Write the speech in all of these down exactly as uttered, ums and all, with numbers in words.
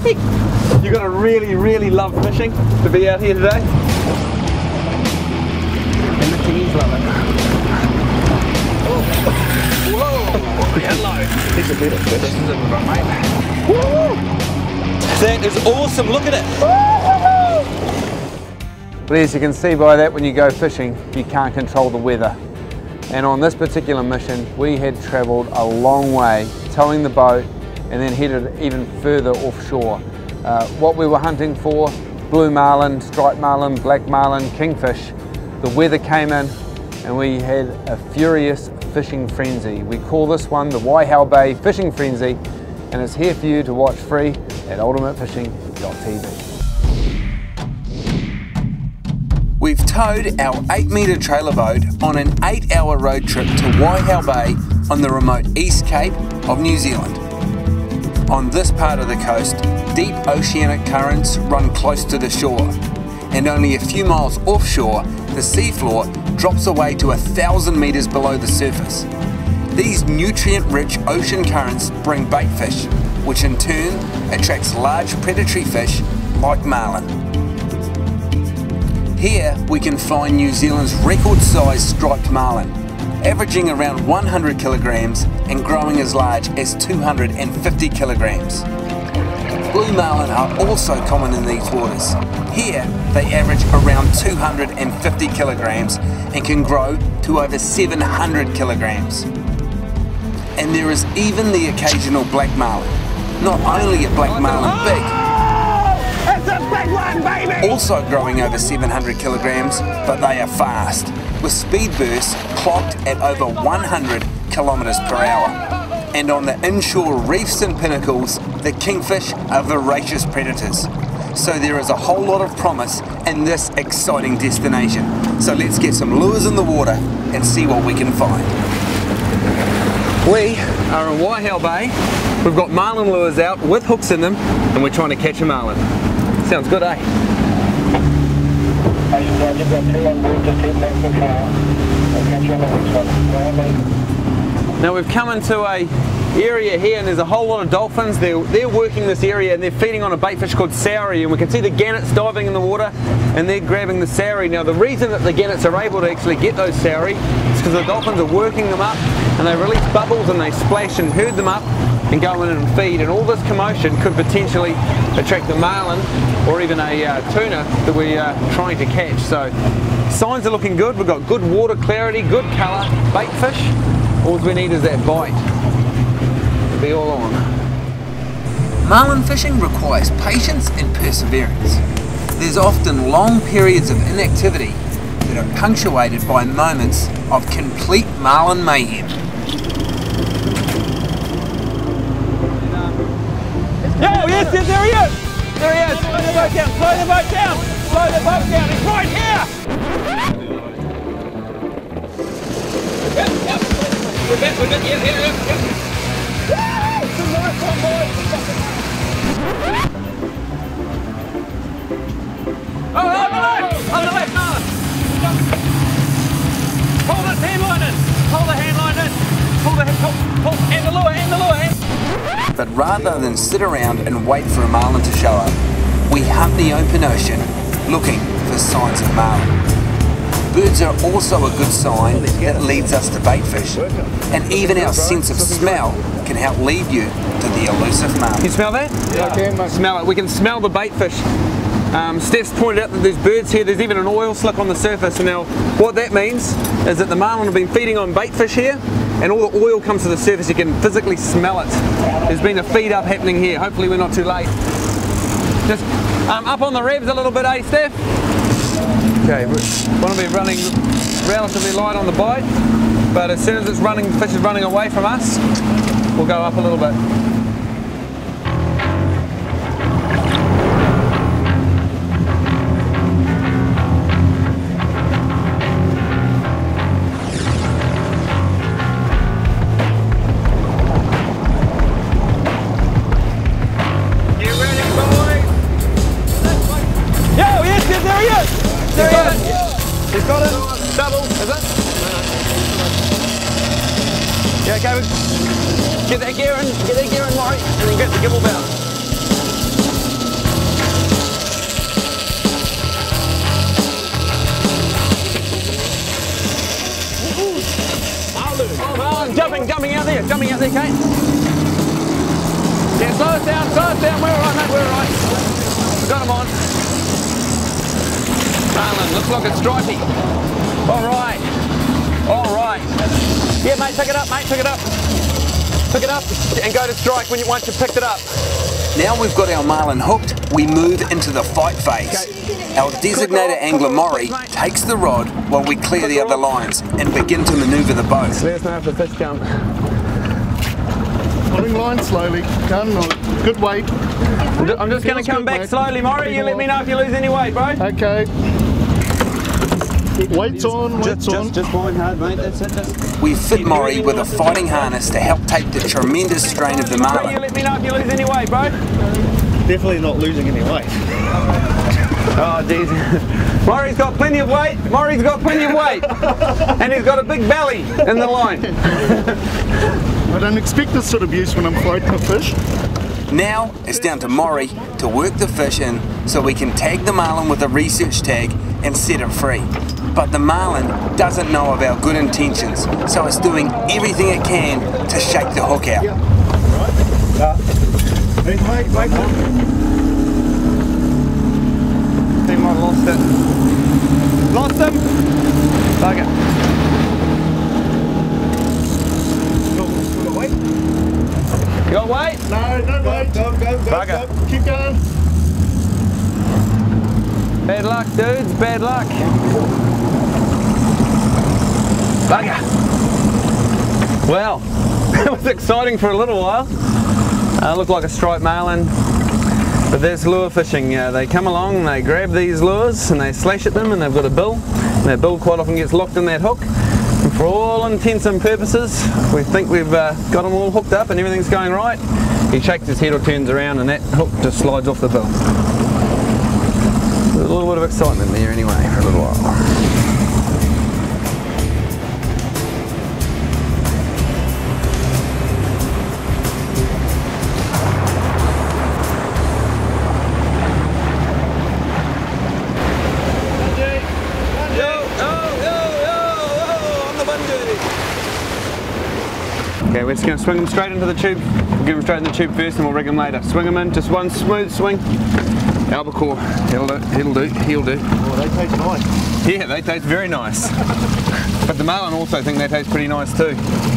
You've got to really, really love fishing to be out here today. And the tingies love it. Oh. Whoa! Hello! He's a bit of fish. This is a run, mate. Woo! That is awesome, look at it! But as you can see by that, when you go fishing, you can't control the weather. And on this particular mission, we had travelled a long way, towing the boat, and then headed even further offshore. Uh, what we were hunting for, blue marlin, striped marlin, black marlin, kingfish. The weather came in and we had a furious fishing frenzy. We call this one the Waihau Bay Fishing Frenzy, and it's here for you to watch free at ultimate fishing dot T V. We've towed our eight metre trailer boat on an eight hour road trip to Waihau Bay on the remote East Cape of New Zealand. On this part of the coast, deep oceanic currents run close to the shore, and only a few miles offshore, the seafloor drops away to a thousand metres below the surface. These nutrient-rich ocean currents bring bait fish, which in turn attracts large predatory fish like marlin. Here we can find New Zealand's record-sized striped marlin, averaging around one hundred kilograms and growing as large as two hundred fifty kilograms. Blue marlin are also common in these waters. Here they average around two hundred fifty kilograms and can grow to over seven hundred kilograms. And there is even the occasional black marlin. Not only are black marlin big, It's a big one, baby! also growing over seven hundred kilograms, but they are fast, with speed bursts clocked at over one hundred kilometers per hour. And on the inshore reefs and pinnacles, the kingfish are voracious predators. So there is a whole lot of promise in this exciting destination. So let's get some lures in the water and see what we can find. We are in Waihau Bay. We've got marlin lures out with hooks in them, and we're trying to catch a marlin. Sounds good, eh? Now we've come into a area here and there's a whole lot of dolphins. They're, they're working this area and they're feeding on a bait fish called saury, and we can see the gannets diving in the water and they're grabbing the saury. Now the reason that the gannets are able to actually get those saury is because the dolphins are working them up and they release bubbles and they splash and herd them up and go in and feed, and all this commotion could potentially attract the marlin or even a uh, tuna that we are trying to catch. So signs are looking good. We've got good water clarity, good colour, bait fish. All we need is that bite. It'll be all on. Marlin fishing requires patience and perseverance. There's often long periods of inactivity that are punctuated by moments of complete marlin mayhem. Oh yes, yes, there he is! There he is! Slow the boat down, slow the boat down! Slow the boat down, he's right here! Yep, yep. We're back, we're back, yeah, yeah, yeah, yeah. Woo! It's a nice one, boys! Oh, on the left! On the left, Marlin! Pull this hand line in! Pull the hand line in! Pull the, pull, pull, and the lure, and the lure, and... But rather than sit around and wait for a marlin to show up, we hunt the open ocean looking for signs of marlin. Birds are also a good sign that leads us to bait fish, and even our sense of smell can help lead you to the elusive marlin. You smell that? Yeah, I can. Smell it. We can smell the bait fish. Um, Steph's pointed out that there's birds here. There's even an oil slick on the surface. And now what that means is that the marlin have been feeding on bait fish here, and all the oil comes to the surface. You can physically smell it. There's been a feed up happening here. Hopefully we're not too late. Just um, up on the revs a little bit, eh, Steph? Okay, we want to be running relatively light on the bite, but as soon as it's running, the fish is running away from us, we'll go up a little bit. He's got it. Double. Is it? Yeah, okay. Get that gear in. Get that gear in, Maury. And then get the gibble bout. Oh, jumping, jumping out there, jumping out there, Kate. Yeah, slow us down, slow us down. We're alright, mate, we're alright. We've got him on. Marlin, looks like it's stripey. Alright. Alright. Yeah, mate, pick it up, mate, pick it up. Pick it up and go to strike when you once you've picked it up. Now we've got our marlin hooked, we move into the fight phase. Our designated angler Maury takes the rod while we clear the other lines and begin to manoeuvre the boat. Let us know if the fish come. Pulling line slowly, come on, good weight. I'm just going to come good, back mate. slowly, Maury. You let me know if you lose any weight, bro. Okay. Weight's on, weight's just, on. Just, just wind hard, mate. That's it. That's We fit Maury with a fighting harness to help take the tremendous strain of the You marlin. let me know if you lose any weight, bro. definitely not losing any weight. Oh, jeez. Maury's got plenty of weight. Maury's got plenty of weight. And he's got a big belly in the line. I don't expect this sort of use when I'm fighting a fish. Now it's down to Maury to work the fish in so we can tag the marlin with a research tag and set it free. But the marlin doesn't know of our good intentions, so it's doing everything it can to shake the hook out. Wait, wait, wait. He might have lost it. Lost him? Bugger. You got weight? No, no weight. Go, go, go, Bugger. go. Keep going. Bad luck, dudes. Bad luck. Bugger. Well, that was exciting for a little while. Uh, looked like a striped marlin. But that's lure fishing. Uh, they come along and they grab these lures and they slash at them and they've got a bill. And that bill quite often gets locked in that hook. And for all intents and purposes, we think we've uh, got them all hooked up and everything's going right. He shakes his head or turns around and that hook just slides off the bill. There's a little bit of excitement there anyway for a little while. Okay, we're just going to swing them straight into the tube. We'll give them straight in the tube first and we'll rig them later. Swing them in, just one smooth swing. Albacore, he'll do, he'll do, he'll do. Oh, they taste nice. Yeah, they taste very nice. But the marlin also think they taste pretty nice too.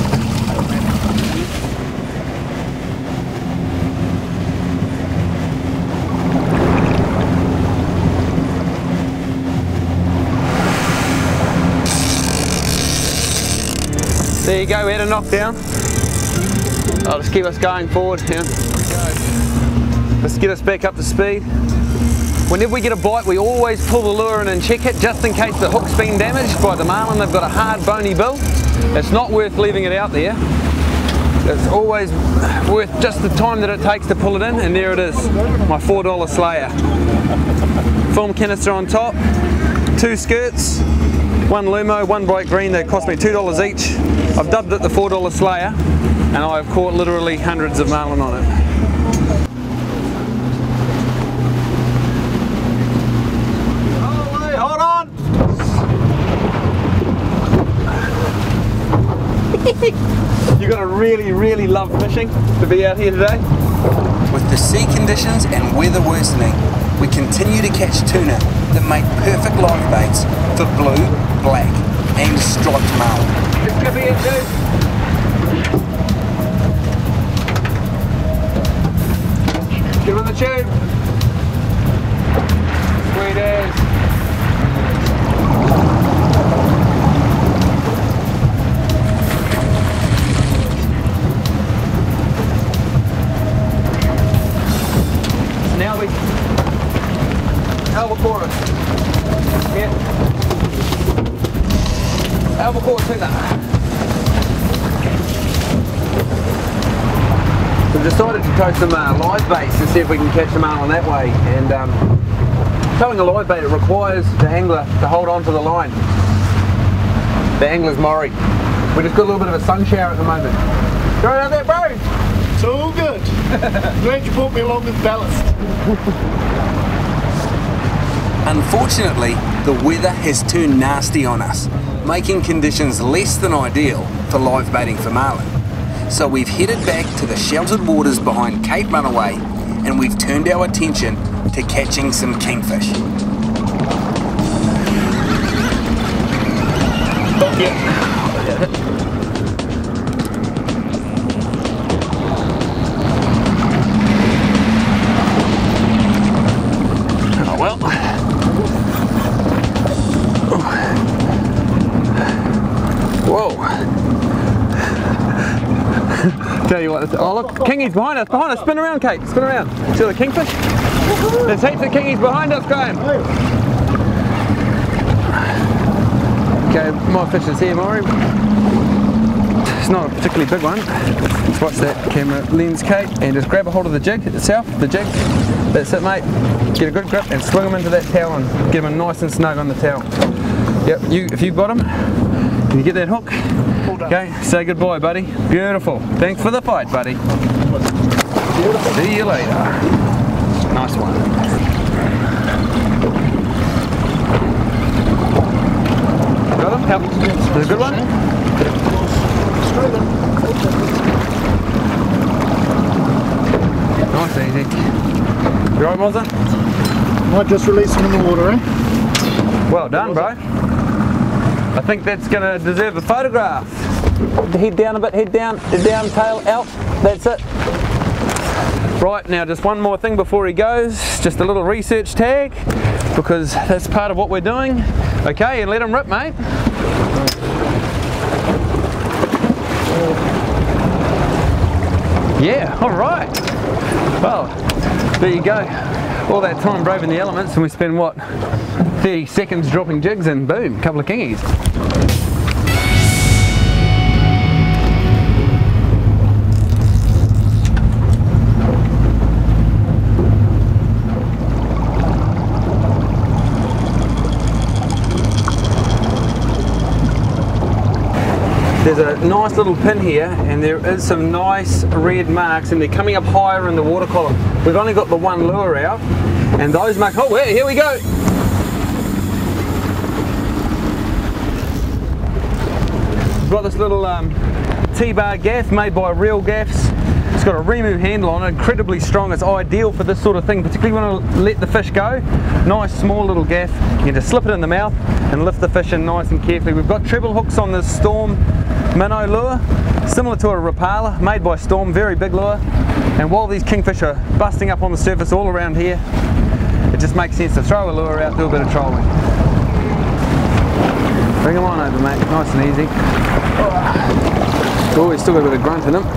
There you go, we had a knockdown. I'll just keep us going forward. Yeah. Let's get us back up to speed. Whenever we get a bite, we always pull the lure in and check it, just in case the hook's been damaged by the marlin. They've got a hard, bony bill. It's not worth leaving it out there. It's always worth just the time that it takes to pull it in, and there it is, my four dollar Slayer. Film canister on top, two skirts, one Lumo, one bright green. They cost me two dollars each. I've dubbed it the four dollar Slayer, and I've caught literally hundreds of marlin on it. Hold on! You've got to really, really love fishing to be out here today. With the sea conditions and weather worsening, we continue to catch tuna that make perfect live baits for blue, black and striped marlin. This could be it, dude. Get on the tube. Sweet as. Now we albacore. Yeah. Albacore tuna. We've decided to tow some uh, live baits to see if we can catch the marlin that way. And um, towing a live bait, it requires the angler to hold on to the line. The angler's Maury. We just got a little bit of a sun shower at the moment. Go out there, bro. It's all good. Glad you brought me along with ballast. Unfortunately, the weather has turned nasty on us. making conditions less than ideal for live baiting for marlin. So we've headed back to the sheltered waters behind Cape Runaway and we've turned our attention to catching some kingfish. Oh well. Whoa. Tell you what, it's, oh look, kingies behind us, behind us, spin around Kate, spin around. See the kingfish? There's heaps of kingies behind us, Graham. Okay, my fish is here, Maury. It's not a particularly big one. Just watch that camera lens, Kate, and just grab a hold of the jig itself, the jig. That's it, mate. Get a good grip and swing them into that towel and get them nice and snug on the towel. Yep, you if you've got them, can you get that hook? Okay, say goodbye, buddy. Beautiful. Thanks for the fight, buddy. See you later. Nice one. Got him? Help. Is it a good one? Nice, easy. You right, Mozza? Might just release him in the water, eh? Well done, bro. I think that's going to deserve a photograph. Head down a bit, head down, down, tail out. That's it. Right, now just one more thing before he goes. Just a little research tag, because that's part of what we're doing. Okay, and let him rip, mate. Yeah, all right. Well, there you go. All that time braving the elements, and we spend what, thirty seconds dropping jigs, and boom, a couple of kingies. There's a nice little pin here, and there is some nice red marks, and they're coming up higher in the water column. We've only got the one lure out, and those marks, oh wait, here we go. We've got this little um, T-bar gaff made by Real Gaffs. It's got a remove handle on it, incredibly strong. It's ideal for this sort of thing, particularly when I let the fish go. Nice small little gaff. You can just slip it in the mouth and lift the fish in nice and carefully. We've got treble hooks on this Storm minnow lure, similar to a Rapala, made by Storm, very big lure. And while these kingfish are busting up on the surface all around here, it just makes sense to throw a lure out, do a bit of trolling. Bring them on over, mate, nice and easy. Oh, he's still got a bit of grunt in him.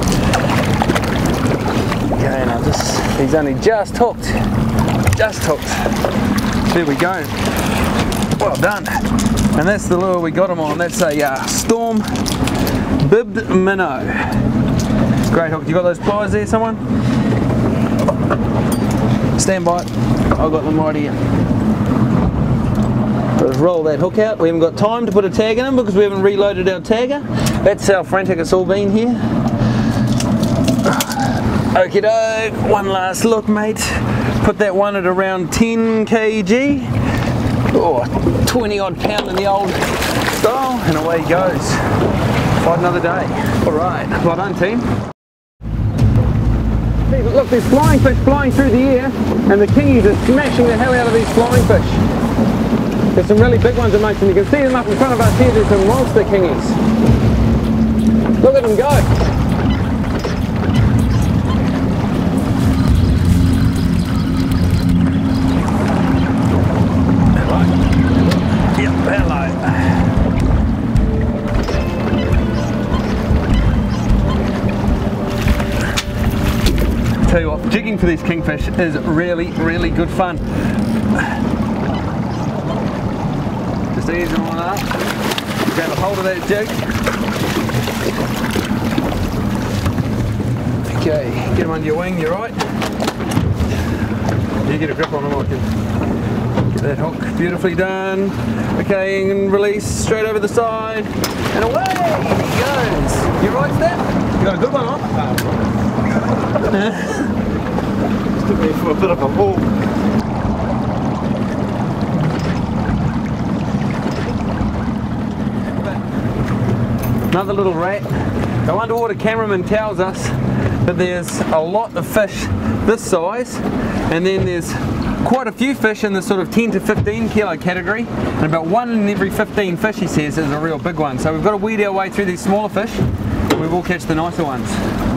Okay, now just, he's only just hooked, just hooked. There we go. Well done. And that's the lure we got him on. That's a uh, Storm bibbed minnow. Great hook. You got those pliers there, someone? Stand by. I've got them right here. Let's roll that hook out. We haven't got time to put a tag in him because we haven't reloaded our tagger. That's how frantic it's all been here. Okie doke. One last look, mate. Put that one at around ten kilograms. Oh, twenty odd pound in the old style, and away he goes. Fight another day. Alright, well done, team. Look, there's flying fish flying through the air, and the kingies are smashing the hell out of these flying fish. There's some really big ones amongst them. You can see them up in front of us here. There's some monster kingies. Look at them go. Tell you what, jigging for these kingfish is really, really good fun. Just ease them on up, grab a hold of that jig. Okay, get them under your wing, you're right. You get a grip on them, I can get that hook beautifully done. Okay, and release straight over the side, and away he goes. You right, Steph? You got a good one on? Took me for a bit of a haul. Another little rat. Our underwater cameraman tells us that there's a lot of fish this size, and then there's quite a few fish in the sort of ten to fifteen kilo category, and about one in every fifteen fish, he says, is a real big one. So we've got to weed our way through these smaller fish. We will catch the nicer ones.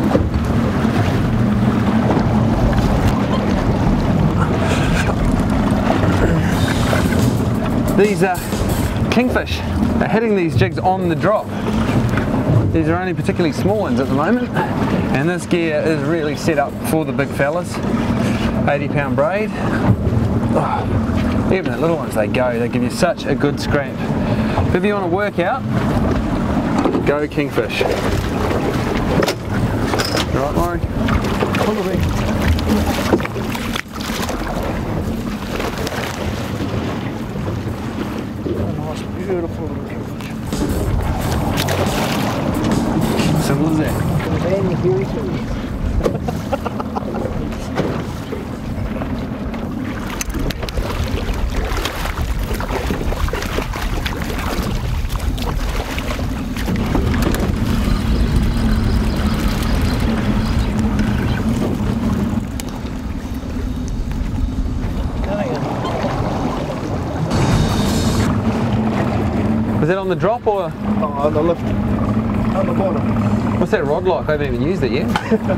These uh, kingfish are hitting these jigs on the drop. These are only particularly small ones at the moment, and this gear is really set up for the big fellas. eighty pound braid. Oh, even the little ones, they go, they give you such a good scrap. If you want to work out, go kingfish. Right, Maury? Nice, beautiful little kingfish. Simple as that. Was that on the drop or? Oh, on the lift. On the bottom. What's that rod like? I haven't even used it yet.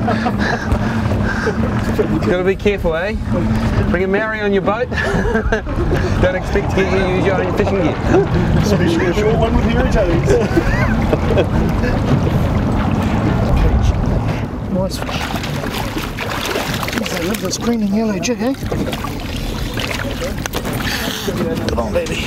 Gotta be careful, eh? Bring a Maori on your boat. Don't expect to get you to use your own fishing gear. Especially a short one with hairy toes. Nice fish. Jeez, they love this green and yellow jig, eh? Come on, baby.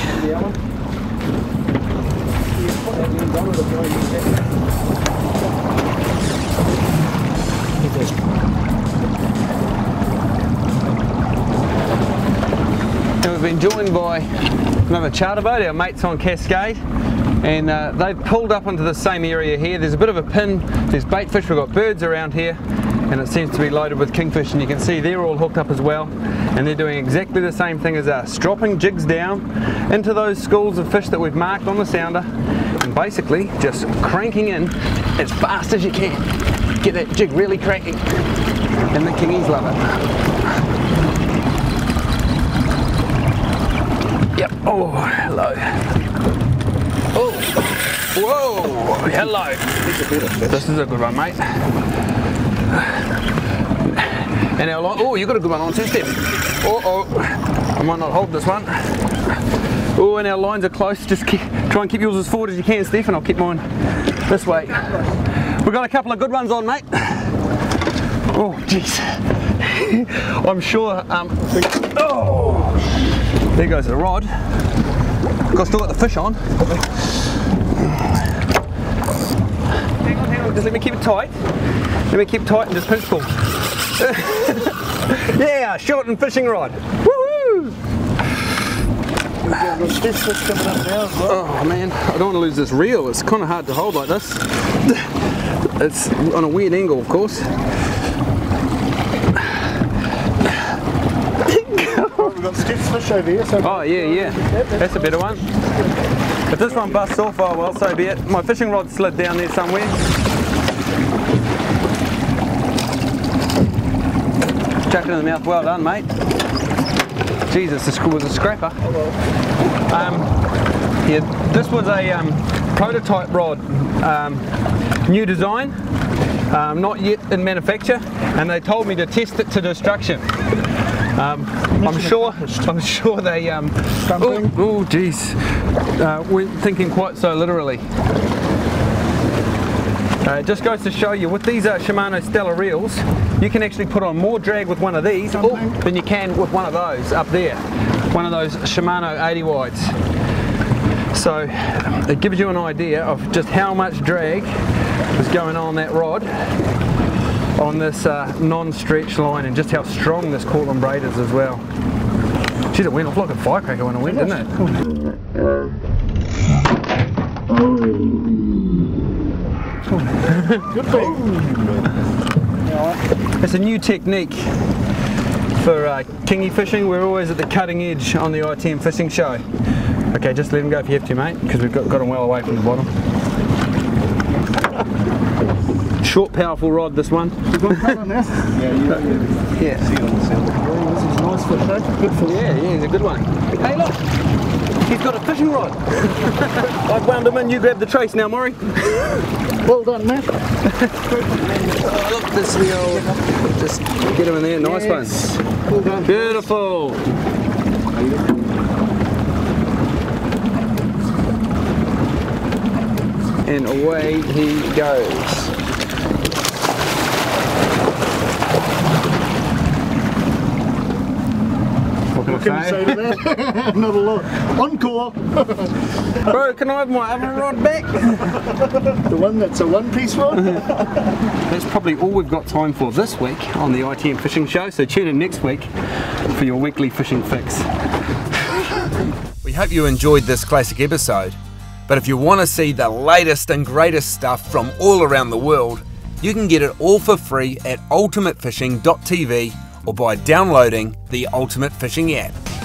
And we've been joined by another charter boat, our mates on Cascade, and uh, they've pulled up into the same area here. There's a bit of a pin, there's bait fish, we've got birds around here, and it seems to be loaded with kingfish, and you can see they're all hooked up as well, and they're doing exactly the same thing as us, dropping jigs down into those schools of fish that we've marked on the sounder, and basically just cranking in as fast as you can. Get that jig really cracking, and the kingies love it. Yep, oh, hello. Oh, whoa, hello. This is a good one, mate. And our line, oh, you got a good one on too, Steph. Oh, oh, I might not hold this one. Oh, and our lines are close. Just keep, try and keep yours as forward as you can, Steph, and I'll keep mine this way. We've got a couple of good ones on, mate. Oh, jeez. I'm sure. Um, oh, there goes the rod. Got still got the fish on. Hang on, hang on. Just let me keep it tight. Let me keep it tight and just pinch pull. Yeah, short and fishing rod. Woohoo! Oh man, I don't want to lose this reel. It's kind of hard to hold like this. It's on a weird angle, of course. We've got Steph's fish over here. So Oh yeah, yeah. That's a better one. If this one busts off, oh well, so be it. My fishing rod slid down there somewhere. Chuck it in the mouth, well done, mate. Jesus, this was a scrapper. Um, yeah, this was a um, prototype rod, um, new design, um, not yet in manufacture, and they told me to test it to destruction. Um, I'm sure. I'm sure they. Um, oh, oh, geez, uh, we're thinking quite so literally. Uh, it just goes to show you, with these uh, Shimano Stella reels, you can actually put on more drag with one of these oh, than you can with one of those up there, one of those Shimano eighty wides. So it gives you an idea of just how much drag is going on that rod on this uh, non-stretch line, and just how strong this Cortland braid is as well. Geez, it went off like a firecracker when it went, didn't it? good thing. It's a new technique for uh, kingy fishing. We're always at the cutting edge on the I T M Fishing Show. Okay, just let him go if you have to, mate, because we've got, got him well away from the bottom. Short, powerful rod, this one. You've got colour now? Yeah, yeah, Yeah. See it on the sound. Yeah, this is nice fish, eh? Good fish. Yeah, yeah, he's a good one. Hey, look! He's got a fishing rod. I've wound him in, you grab the trace now, Maury. Well done, Matt. Oh, look, this is the old... Just get him in there, nice Yes. one. Well done. Beautiful. And away he goes. What can you say to that? Not a lot. Encore. Bro, can I have my other rod back? The one that's a one-piece rod. That's probably all we've got time for this week on the I T M Fishing Show, so tune in next week for your weekly fishing fix. We hope you enjoyed this classic episode, but if you want to see the latest and greatest stuff from all around the world, you can get it all for free at ultimate fishing dot t v or by downloading the Ultimate Fishing app.